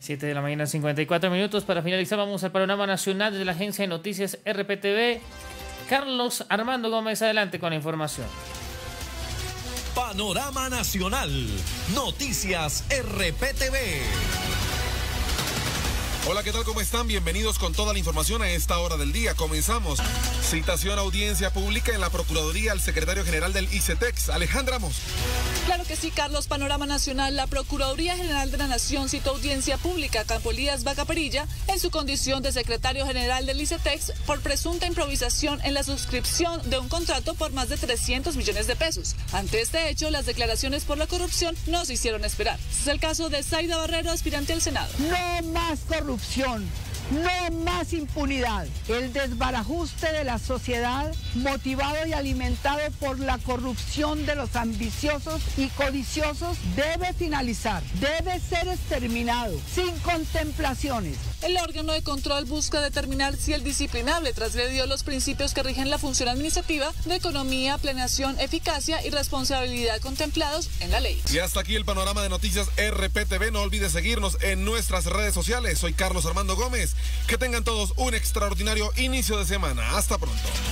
7 de la mañana, 54 minutos. Para finalizar, vamos al panorama nacional de la agencia de noticias RPTV. Carlos Armando Gómez, adelante con la información. Panorama Nacional, Noticias RPTV. Hola, ¿qué tal? ¿Cómo están? Bienvenidos con toda la información a esta hora del día. Comenzamos. Citación a audiencia pública en la Procuraduría al secretario general del ICETEX, Alejandra Mos. Claro que sí, Carlos. Panorama Nacional. La Procuraduría General de la Nación citó audiencia pública a Campo Elías Vacaperilla en su condición de secretario general del ICETEX por presunta improvisación en la suscripción de un contrato por más de 300 millones de pesos. Ante este hecho, las declaraciones por la corrupción no se hicieron esperar. Este es el caso de Zaida Barrero, aspirante al Senado. No más corrupción, no más impunidad. El desbarajuste de la sociedad, motivado y alimentado por la corrupción de los ambiciosos y codiciosos, debe finalizar, debe ser exterminado, sin contemplaciones. El órgano de control busca determinar si el disciplinable transgredió los principios que rigen la función administrativa de economía, planeación, eficacia y responsabilidad contemplados en la ley. Y hasta aquí el panorama de noticias RPTV. No olvides seguirnos en nuestras redes sociales. Soy Carlos Armando Gómez. Que tengan todos un extraordinario inicio de semana. Hasta pronto.